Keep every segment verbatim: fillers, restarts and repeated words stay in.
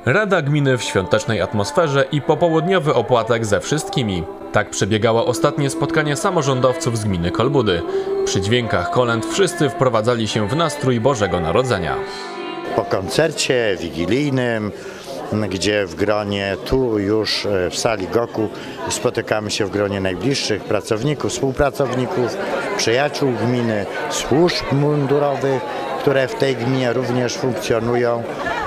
Rada Gminy w świątecznej atmosferze i popołudniowy opłatek ze wszystkimi. Tak przebiegało ostatnie spotkanie samorządowców z gminy Kolbudy. Przy dźwiękach kolęd wszyscy wprowadzali się w nastrój Bożego Narodzenia. Po koncercie wigilijnym, gdzie w gronie, tu już w sali Goku spotykamy się w gronie najbliższych pracowników, współpracowników, przyjaciół gminy, służb mundurowych, które w tej gminie również funkcjonują,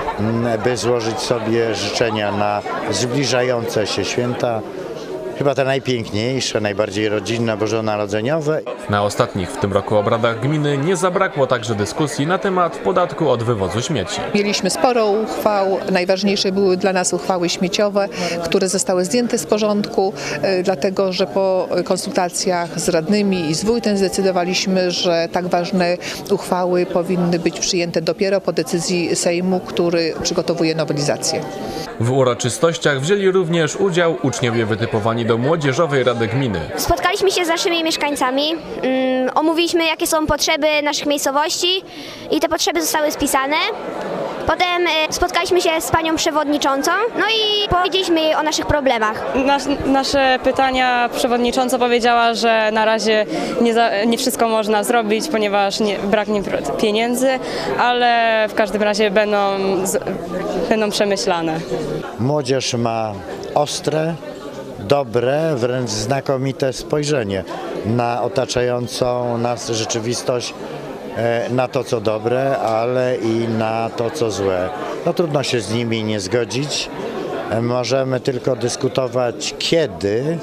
by złożyć sobie życzenia na zbliżające się święta. Chyba te najpiękniejsze, najbardziej rodzinne, bożonarodzeniowe. Na ostatnich w tym roku obradach gminy nie zabrakło także dyskusji na temat podatku od wywozu śmieci. Mieliśmy sporo uchwał, najważniejsze były dla nas uchwały śmieciowe, które zostały zdjęte z porządku, dlatego że po konsultacjach z radnymi i z wójtem zdecydowaliśmy, że tak ważne uchwały powinny być przyjęte dopiero po decyzji Sejmu, który przygotowuje nowelizację. W uroczystościach wzięli również udział uczniowie wytypowani do Młodzieżowej Rady Gminy. Spotkaliśmy się z naszymi mieszkańcami, um, omówiliśmy, jakie są potrzeby naszych miejscowości i te potrzeby zostały spisane. Potem y, spotkaliśmy się z panią przewodniczącą, no i powiedzieliśmy jej o naszych problemach. Nas, nasze pytania przewodnicząca powiedziała, że na razie nie, za, nie wszystko można zrobić, ponieważ nie, braknie pieniędzy, ale w każdym razie będą, z, będą przemyślane. Młodzież ma ostre, dobre, wręcz znakomite spojrzenie na otaczającą nas rzeczywistość, na to, co dobre, ale i na to, co złe. No trudno się z nimi nie zgodzić. Możemy tylko dyskutować, kiedy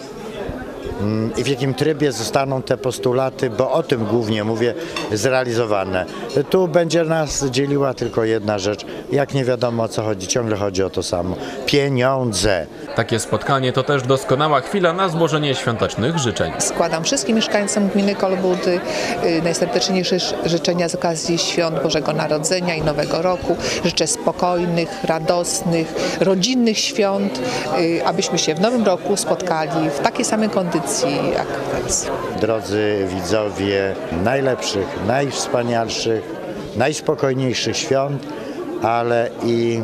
i w jakim trybie zostaną te postulaty, bo o tym głównie mówię, zrealizowane. Tu będzie nas dzieliła tylko jedna rzecz, jak nie wiadomo o co chodzi, ciągle chodzi o to samo. Pieniądze. Takie spotkanie to też doskonała chwila na złożenie świątecznych życzeń. Składam wszystkim mieszkańcom gminy Kolbudy najserdeczniejsze życzenia z okazji świąt Bożego Narodzenia i Nowego Roku. Życzę spokojnych, radosnych, rodzinnych świąt, abyśmy się w nowym roku spotkali w takiej samej kondycji jak teraz. Drodzy widzowie, najlepszych, najwspanialszych, najspokojniejszych świąt, ale i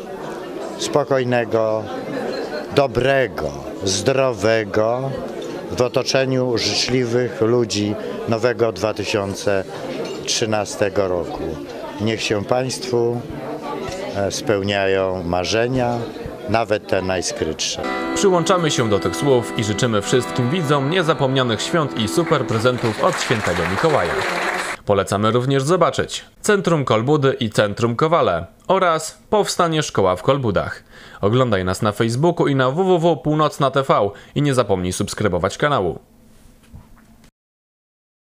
spokojnego, dobrego, zdrowego w otoczeniu życzliwych ludzi nowego dwa tysiące trzynastego roku. Niech się Państwu spełniają marzenia, nawet te najskrytsze. Przyłączamy się do tych słów i życzymy wszystkim widzom niezapomnianych świąt i super prezentów od świętego Mikołaja. Polecamy również zobaczyć Centrum Kolbudy i Centrum Kowale oraz Powstanie Szkoła w Kolbudach. Oglądaj nas na Facebooku i na w w w kropka północna kropka t v i nie zapomnij subskrybować kanału.